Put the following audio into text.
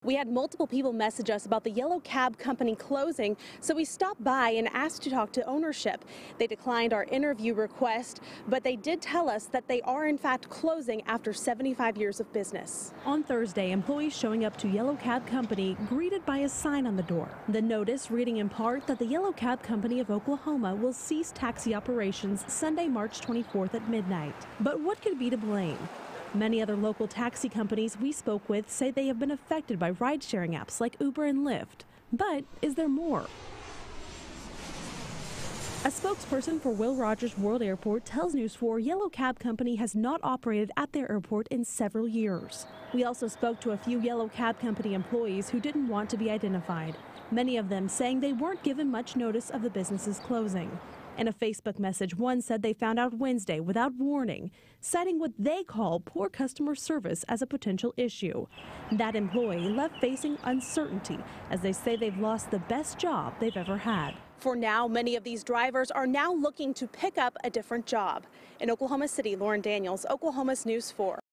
We had multiple people message us about the yellow cab company closing, so we stopped by and asked to talk to ownership. They declined our interview request, but they did tell us that they are in fact closing after 75 years of business. On Thursday, employees showing up to Yellow Cab Company greeted by a sign on the door. The notice reading in part that the Yellow Cab Company of Oklahoma will cease taxi operations Sunday, March 24th at midnight. But what could be to blame? Many other local taxi companies we spoke with say they have been affected by ride-sharing apps like Uber and Lyft. But is there more? A spokesperson for Will Rogers World Airport tells News 4 Yellow Cab Company has not operated at their airport in several years. We also spoke to a few Yellow Cab Company employees who didn't want to be identified, many of them saying they weren't given much notice of the business's closing. In a Facebook message, one said they found out Wednesday without warning, citing what they call poor customer service as a potential issue. That employee left facing uncertainty as they say they've lost the best job they've ever had. For now, many of these drivers are now looking to pick up a different job. In Oklahoma City, Lauren Daniels, Oklahoma's News 4.